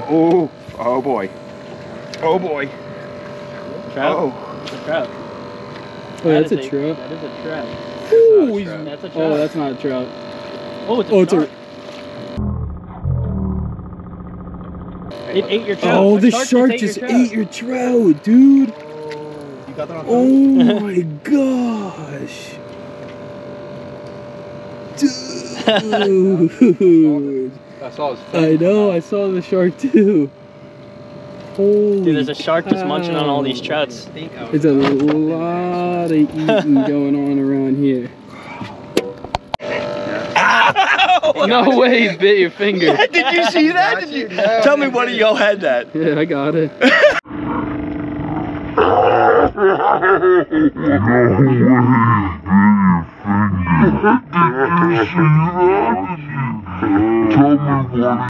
Oh, oh boy. Oh boy. Trout? Oh. It's a trout. Oh, that's a trout. That is a trout. Ooh, That's a trout. oh, that's not a trout. Oh, it's a shark. It ate your trout. Oh, the shark just ate your trout, dude. You got that on Oh my gosh. Dude. I saw his face. I know, I saw the shark too. Holy Dude, there's a shark just munching on all these trouts. There's a lot of eating going on around here. No way he bit your finger. Yeah, did you see that? Did you? Tell me one of y'all had that. Yeah, I got it. Tell me what